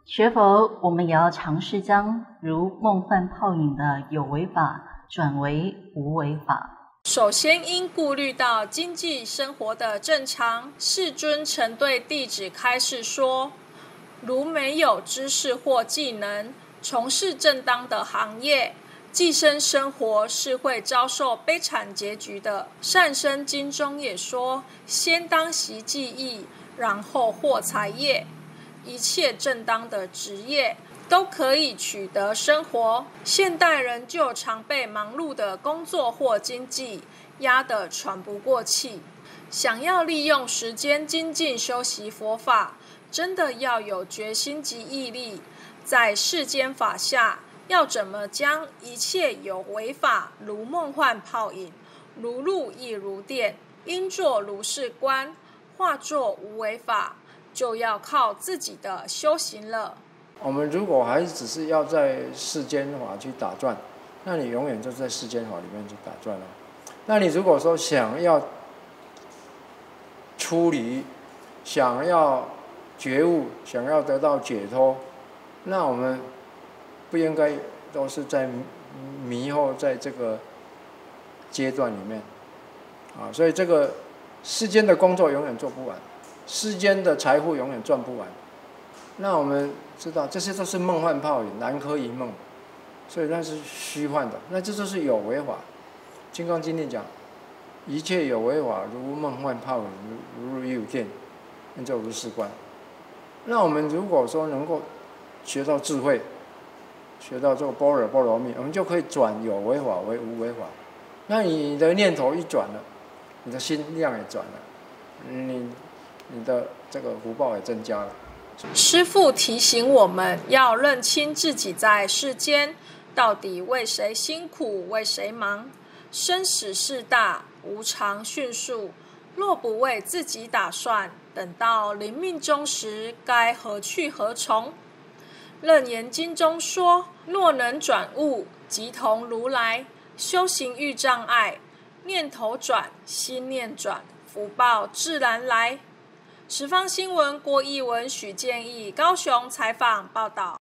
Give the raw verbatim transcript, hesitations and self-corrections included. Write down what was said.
学佛，我们也要尝试将如梦幻泡影的有为法转为无为法。 首先应顾虑到经济生活的正常，世尊曾对弟子开示说，如没有知识或技能，从事正当的行业，寄生生活是会遭受悲惨结局的。善生经中也说，先当习技艺，然后获财业。一切正当的职业都可以取得生活，现代人就常被忙碌的工作或经济压得喘不过气。想要利用时间精进修习佛法，真的要有决心及毅力。在世间法下，要怎么将一切有为法如梦幻泡影，如露亦如电，应作如是观，化作无为法，就要靠自己的修行了。 我们如果还只是要在世间法去打转，那你永远就在世间法里面去打转了。那你如果说想要出离，想要觉悟，想要得到解脱，那我们不应该都是在迷惑在这个阶段里面啊。所以这个世间的工作永远做不完，世间的财富永远赚不完。那我们知道这些都是梦幻泡影，南柯一梦，所以那是虚幻的。那这就是有为法。《金刚经》里讲，一切有为法如梦幻泡影，如如有电，那就如是观。那我们如果说能够学到智慧，学到这个般若波罗蜜，我们就可以转有为法为无为法。那你的念头一转了，你的心量也转了，你你的这个福报也增加了。 师父提醒我们要认清自己在世间到底为谁辛苦，为谁忙。生死事大，无常迅速，若不为自己打算，等到临命终时，该何去何从？楞严经中说，若能转悟，即同如来。修行遇障碍，念头转，心念转，福报自然来。十方新闻郭艺文、许建义高雄采访报道。